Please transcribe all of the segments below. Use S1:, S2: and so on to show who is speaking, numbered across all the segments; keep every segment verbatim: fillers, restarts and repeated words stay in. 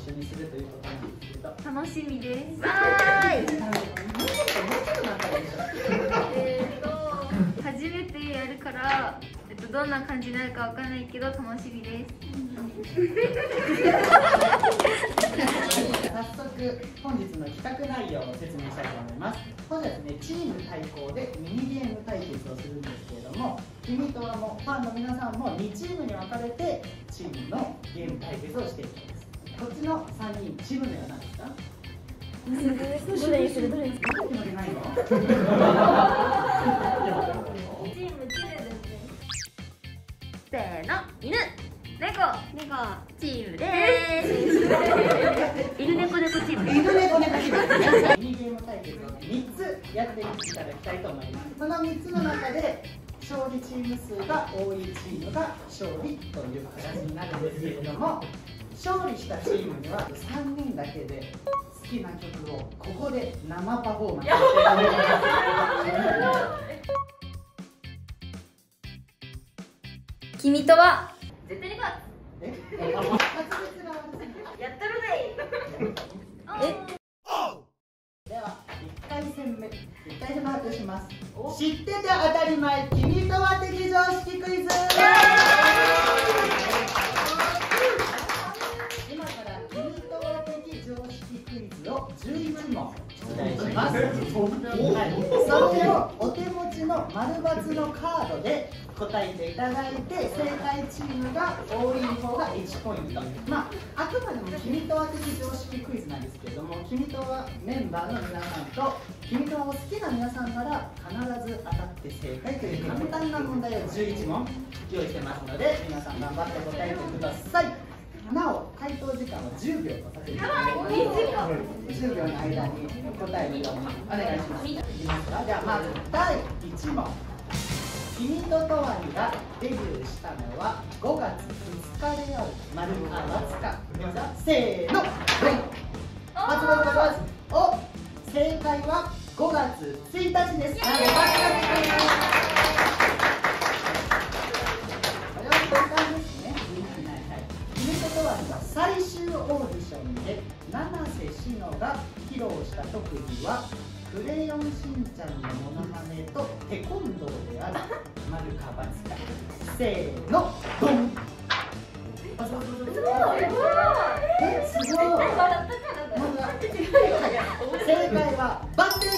S1: 一緒にするということなんですけど、
S2: 楽しみです。
S3: わーい。
S2: えっと初めてやるから、えっとどんな感じになるかわかんないけど楽しみです。
S1: 早速本日の企画内容を説明したいと思います。本日はですね、チーム対抗でミニゲーム対決をするんですけれども、君とはもファンの皆さんもにチームに分かれてチームのゲーム対決をしていきます。こっちのさんにん、チーム名は何ですか？
S3: どれにするどれにする？
S1: 決まりないの？
S3: チームチームですね。
S2: せーの、犬、猫、
S3: 猫
S2: チームでーす。犬猫猫チーム。
S1: 犬猫猫チーム。ミニゲーム対決をみっつやっていただきたいと思います。そのみっつの中で勝利チーム数が多いチームが勝利という形になるんですけれども、勝利したチームにはさんにんだけで好きな曲をここで生パフォーマンスしていただきます。
S3: 君とは
S2: 絶対に勝
S1: え
S2: つ。やったるでい。
S3: え
S1: ではいっかいせんめ、いっかい戦発表します。知ってて当たり前、君とは的常識クイズ。今から君とは的常識クイズをじゅういちもん出題します。はい、それをお手持ちの丸×のカードで答えていただいて、正解チームが多い方がいちポイント。まあ、あくまでも君とは的常識クイズなんですけれども、君とはメンバーの皆さんと君とはを好きな皆さんなら必ず当たって正解という簡単な問題をじゅういちもん用意してますので、皆さん頑張って答えてください。なお、回答時間はじゅうびょうとさせていただきます。じゅうびょうの間に答えるようにお願いします。いきますか。ではまずだいいちもん。君ととわにがデビューしたのはごがつふつかである。丸か×か。せーの。バツバツバツ。お、正解はごがつついたちです。これは簡単ですね。君ととわには最終オーディションで七瀬志乃が披露した特技はクレヨンしんちゃんのモノマネとテコンドーである。丸か×か。せーの、ドン。え、すごい。正解は×です。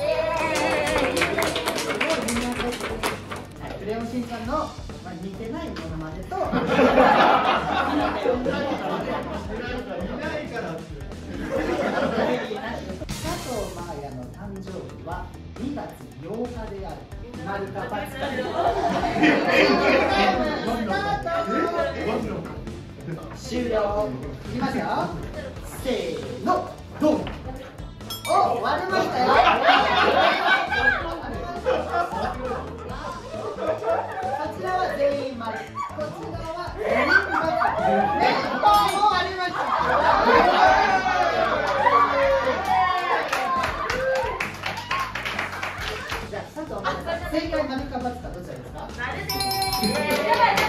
S1: クレヨンしんちゃんの、まあ、似てないモノマネと佐藤真彩の誕生日はにがつようかである。丸か×か。終了。いきますよ。せーの、ドン。お、割れましたよ。こちらは全員丸。こちらは全員×。ね、もう割れました。じゃあ、佐藤真彩さん、正解丸か×かどちらですか？
S2: 丸でーす。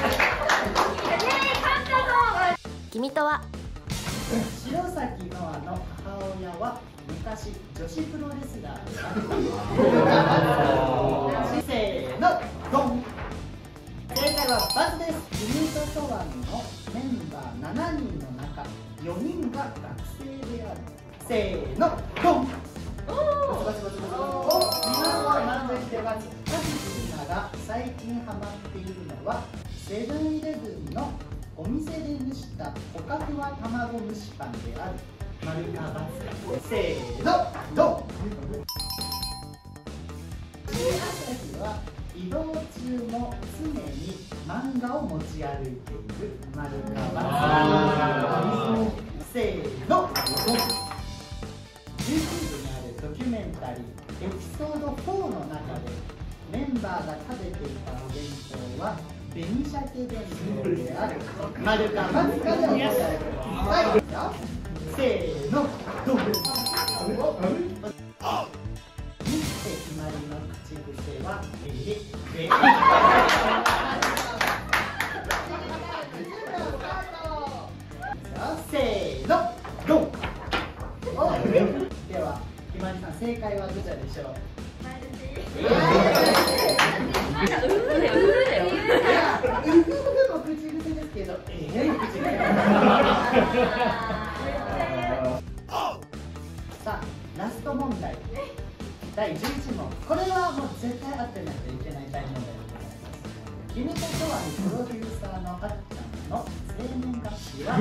S3: 君とは
S1: 白崎ノアの母親は昔女子プロレスラーである。せーの、ドン。正解は×です。君ととわのメンバーななにんの中よにんが学生である。せーの、ドン。バツバツバツバツ。お、皆さん満足してます。カズキさんが最近ハマっているのはセブンイレブンのお店で蒸したほかふわ卵蒸しパンである。丸か×か。せーの、ドン。朝日は移動中も常に漫画を持ち歩いている。丸か×か。せーの、ドン。YouTube にあるドキュメンタリーエピソードフォーの中でメンバーが食べていたお弁当は紅鮭弁当である。丸か×かでお答えください。せーの、ドン。ミステ決まりの口癖はえれれ。せーの、 でしょう。
S2: マルチ。
S1: いや、うふふも口癖ですけど、ええの口癖。さあ、ラスト問題。だいじゅういち問。これはもう絶対合ってないといけない大問題でございます。君ととわにプロデューサーのあっちゃんの生年月日は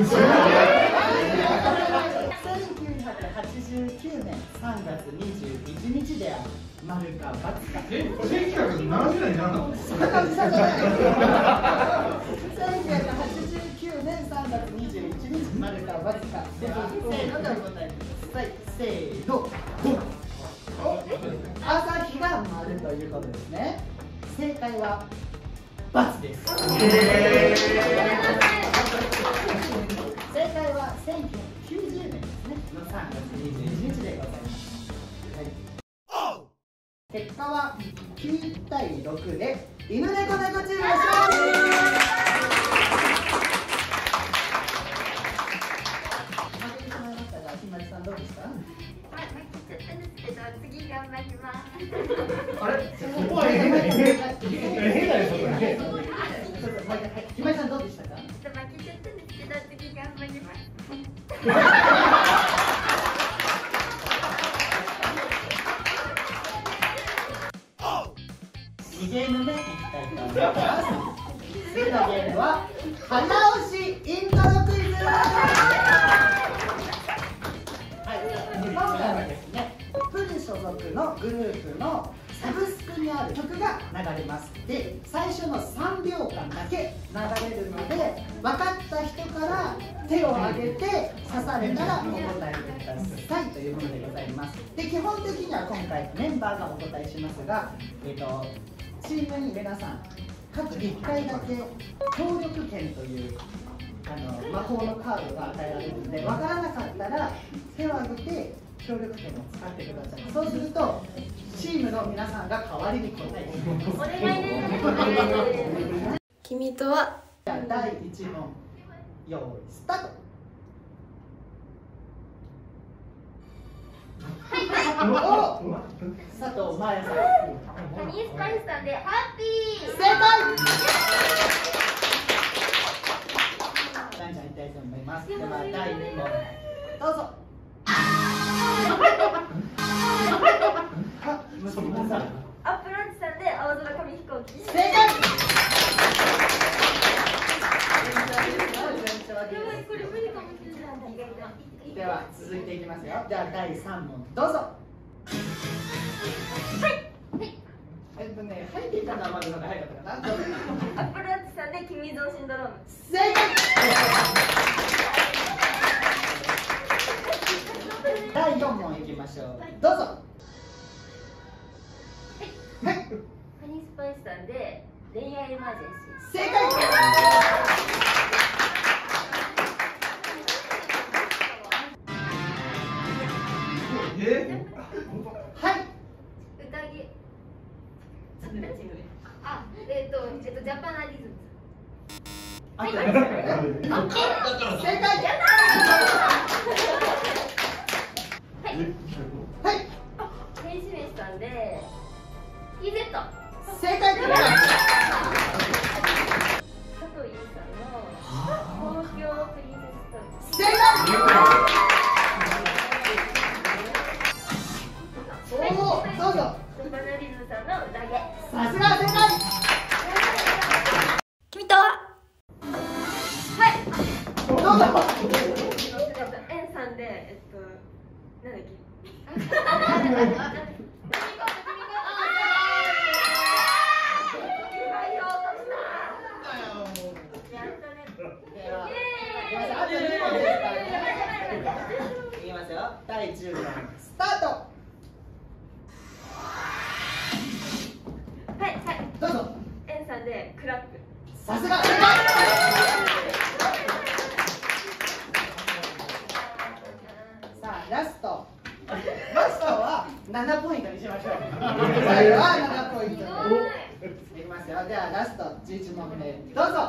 S1: せんきゅうひゃくはちじゅうきゅうねんさんがつにじゅういちにちである。丸か×か。
S4: え、せんきゅうひゃくななじゅうねんになんだの？
S1: そんな感じなんじゃない。せんきゅうひゃくはちじゅうきゅうねんさんがつにじゅういちにち丸か×か。ではせーのでお答えください。せーの。朝日が丸ということですね。正解は×です。正解はせんきゅうひゃくきゅうじゅうねんですねのさんがつにじゅういちにちでございます。はい、結果はきゅうたいろくで犬猫猫チームの勝利。負けてしまいましたが、ひまりさんどうでした？
S2: 次頑張ります。
S4: あれ、そこは変だよ。変だよ、そこは。
S1: ひまりさんどうでしたか？
S2: 負けちゃったんですけど、次頑張ります。
S1: にゲーム目いきたいと思います。次のゲームは早押しイントロクイズ。はい、今回はですね、プル所属のグループのサブスクにある曲が流れます。で、最初のさんびょうかんだけ流れるので、分かった人から手を挙げて刺されたらお答えくださいというものでございます。で、基本的には今回メンバーがお答えしますが、えっとチームに皆さん各いっかいだけ協力権というあの魔法のカードが与えられるので、分からなかったら手を挙げて協力権を使ってください。そうするとチームの皆さんが代わりに答えてくれます。
S2: お願いです。
S3: 君とは。
S1: じゃあだいいち問、用意スタート。お佐藤真也さん。
S2: ハニースパイスさんでハッピー。
S1: 正解。じゃんじゃんいきたいと思います。ではだいに問、どうぞ。あ、娘さん。
S2: アップランチさんで青空紙飛行機。
S1: 正解。
S2: これ無理かもしれない。
S1: では続いていきますよ。じゃあだいさん問、どうぞ。はい。えっとね、入っていたのはまだのが早かったかな。どうぞ。
S2: アップランチさんで君増シンドローム。
S1: 正解。だいよん問いきましょう。どうぞ。はい。
S2: ハニースパイスさんで恋愛エマージェンシー。
S1: 正解。
S4: え？
S1: はい。
S2: 宴。あ、えっと、えっと、ジャパナリズム。
S1: あとですね。正解。はい。
S2: 天使飯さんで。イーゼット。
S1: 正解。
S2: 佐藤優さんの東京プリンセストーリー。
S1: 正解。おお、どうぞ。
S2: ジャパナリズムさんの宴。
S1: さすが正解。
S3: 君とは。
S2: はい。
S1: どうぞ。
S2: エンさんで、えっと、なんだっけ。
S1: いきますよ。だいじゅう問スタート。
S2: はいはい。
S1: どうぞ。
S2: エンさんでクラップ。
S1: さすが正解。さあラスト。ラストはななポイントにしましょう。最後はななポイント。いきますよ。ではラストじゅういち問目どうぞ。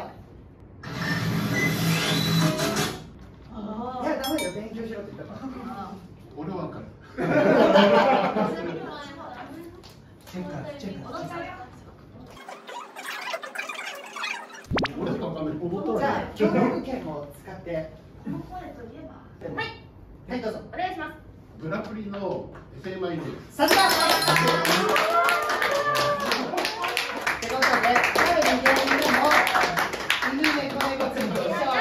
S1: いやダメよ、勉強しろって言ったから。
S4: 俺は分かる。
S1: チェッカーチェッカー
S4: 俺とかわかんない。踊っとる
S1: じゃあ協力権を使って
S2: この声といえばはい
S1: はいどうぞ
S2: お願いします。
S4: グラプリの精米です。
S1: さすがってことで誰に芸人でも犬猫猫ついて勝利でござい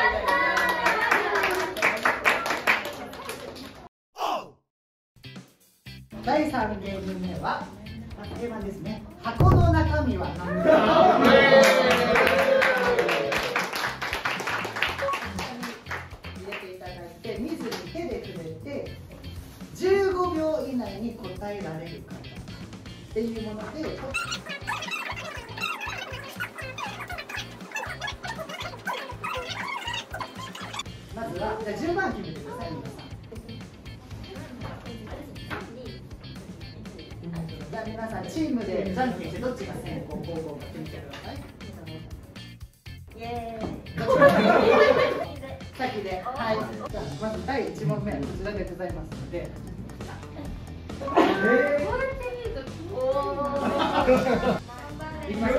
S1: ますだいさん芸人目は定番ですね。箱の中身は何ですか。入れていただいて水に手で触れてじゅうごびょう以内に答えられるかっていうものでまずはじゃあ順番決めてください皆さん。じゃあ皆さんチームでじゃんけんしてどっちが先攻後攻か決めてください。
S2: イエーイ。
S1: 先で、はい。じゃあまずだいいち問目はこちらでございますので。
S2: こうやって見るとおー。
S1: いきますよ。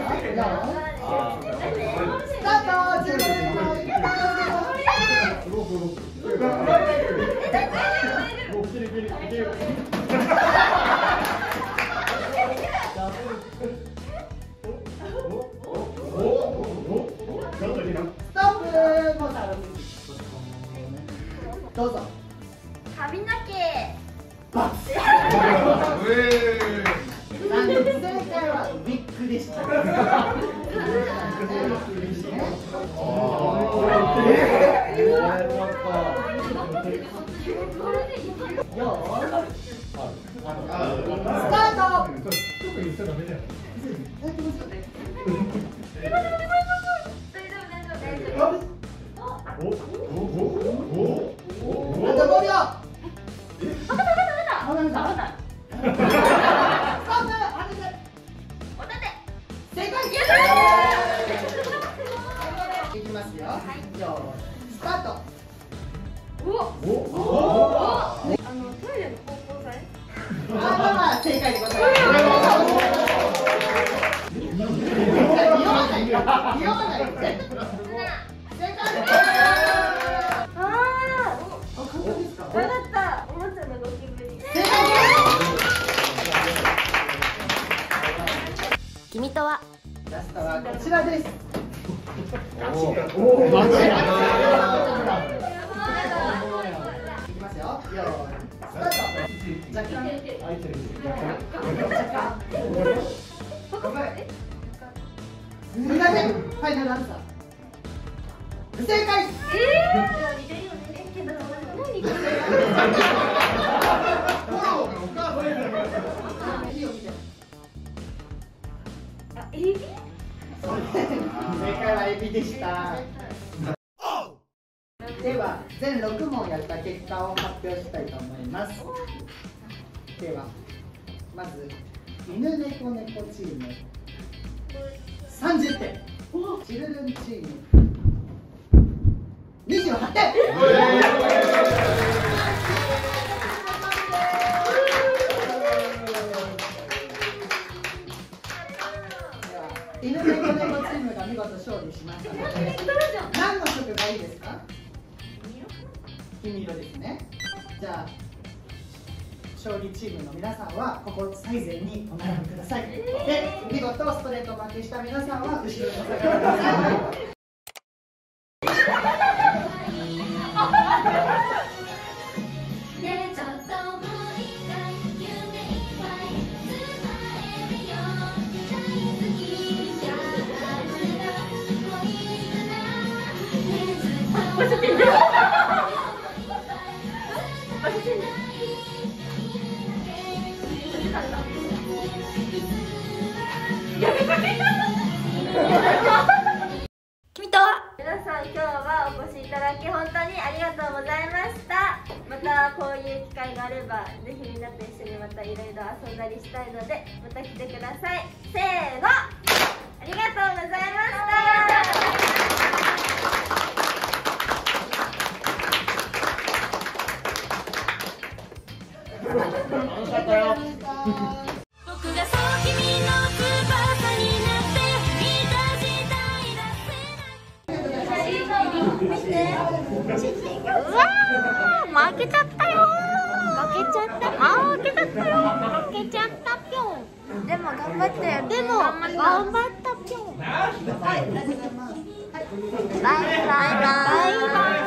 S1: スタート。じゅうごびょう前。
S4: 動く動く。もうキリキリキリ。
S1: ストップ。もうさどうぞ。
S2: 髪の毛。
S1: バッ。正解はウィッグでした。スタート。いきますよ。スタート。
S2: おお。あのトイレの芳香剤。
S1: ああ正解でございます。匂わないよ。匂わないよ。正解。
S2: ああ。
S1: 簡単ですか。
S2: わかった。おもちゃのゴキブリ。
S1: 正解。
S3: 君とは
S1: ラストはこちらです。いきますよ。よーいスタート。じゃんけん。ファイナルアンサー。正解。
S2: ええ。似てるよね。けど何これ。
S1: いいよ見て。
S2: あ、エビ？
S1: 正解はエビでした。では全ろく問やった結果を発表したいと思います。ではまず犬猫猫チームさんじゅってん、チルルンチームにじゅうはってん。犬猫猫チームが見事勝利しましたので、何の色がいいですか？黄色ですね。じゃあ勝利チームの皆さんはここ最前にお並びください。で、見事ストレート負けした皆さんは後ろにお下がりください。
S3: 君とは
S2: 皆さん今日はお越しいただき本当にありがとうございました。またこういう機会があればぜひみんなと一緒にまたいろいろ遊んだりしたいのでまた来てください。せーの、ありがとうございました。
S3: 僕がそう君負けちゃったよ負けちゃった負けちゃったよ負けちゃったぴょん。でも頑張ってよ。でも頑張ったぴょん。はい、ありがとうございます。バイバイバイバイ。